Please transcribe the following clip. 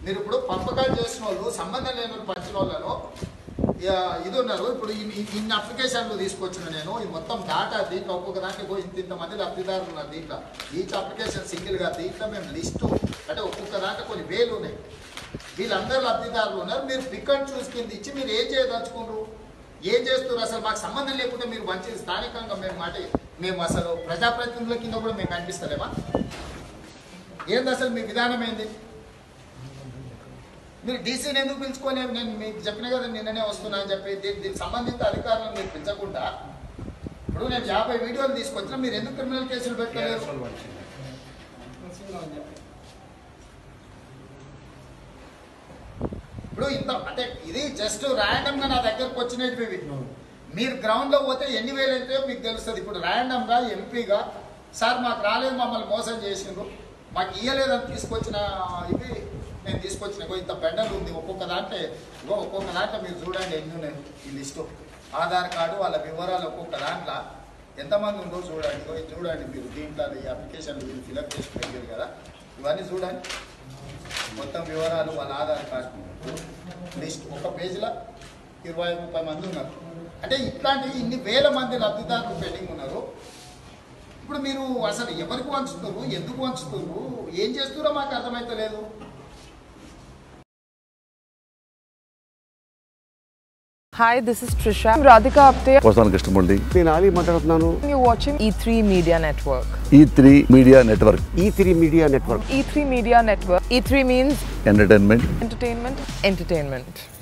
మీరు ఇప్పుడు పంపకాలు చేసిన వాళ్ళు సంబంధం లేని వాళ్ళు పంచిన వాళ్ళను ఇది ఉన్నారు. ఇప్పుడు ఇన్ని అప్లికేషన్లు తీసుకొచ్చిన నేను ఈ మొత్తం డాటా దీంట్లో ఒక్కొక్క దాంట్లో ఇంతమంది లబ్ధిదారులు ఉన్నారు. దీంట్లో ఈచ్ అప్లికేషన్ సింగిల్గా దీంట్లో మేము లిస్టు అంటే ఒక్కొక్క దాంట్లో కొన్ని వేలు ఉన్నాయి. వీళ్ళందరూ లబ్ధిదారులు ఉన్నారు. మీరు పిక్ అండ్ చూస్ కింద ఇచ్చి మీరు ఏం చేయదలుచుకున్నారు, ఏం చేస్తున్నారు, అసలు మాకు సంబంధం లేకుండా మీరు మంచి స్థానికంగా మేము అసలు ప్రజాప్రతినిధుల కింద కూడా మేము కనిపిస్తలేమా? ఏంది అసలు మీ విధానం ఏంది? మీరు డీసీని ఎందుకు పిలుచుకోలేము? నేను మీకు చెప్పిన కదా నిన్ననే వస్తున్నా అని చెప్పి దీనికి సంబంధిత అధికారులను మీరు పిలిచకుండా ఇప్పుడు నేను 50 వీడియోలు తీసుకొచ్చినా మీరు ఎందుకు క్రిమినల్ కేసులు పెట్టలేదు? ఇప్పుడు ఇంత అంటే ఇది జస్ట్ ర్యాండమ్గా నా దగ్గరకు వచ్చినవి. మీరు గ్రౌండ్లో పోతే ఎన్ని వేలు అయితే మీకు తెలుస్తుంది. ఇప్పుడు ర్యాండమ్గా ఎంపీగా సార్ మాకు రాలేదు, మమ్మల్ని మోసం చేసిండ్రు, మాకు ఇయ్యలేదని తీసుకొచ్చిన ఇవి నేను తీసుకొచ్చిన ఇంత పెండలు ఉంది. ఒక్కొక్క దాంట్లో మీరు చూడండి ఎన్ని ఉన్నాయి ఈ లిస్టు. ఆధార్ కార్డు వాళ్ళ వివరాలు ఒక్కొక్క దాంట్లో ఎంతమంది ఉందో చూడండి. చూడండి మీరు దీంట్లో ఈ అప్లికేషన్ మీరు ఫిలప్ చేసి పెట్టారు కదా, ఇవన్నీ చూడండి. మొత్తం వివరాలు వాళ్ళ ఆధార్ కార్డు లిస్ట్ ఒక పేజీలో 20-30 మంది ఉన్నారు. అంటే ఇట్లాంటి ఇన్ని వేల మంది లబ్ధిదారులు పెండింగ్ ఉన్నారు. ఇప్పుడు మీరు అసలు ఎవరికి వంచుతున్నారు, ఎందుకు వంచుతున్నారు, ఏం చేస్తున్నారో మాకు అర్థమైతలేదు. Hi, this is Trisha. I'm Radhika Apte. Vasan Krishnamurthy. నేను Ali మాట్లాడుతున్నాను. You're watching E3 Media Network. E3 Media Network. E3 Media Network. E3 Media Network. E3 means Entertainment. entertainment.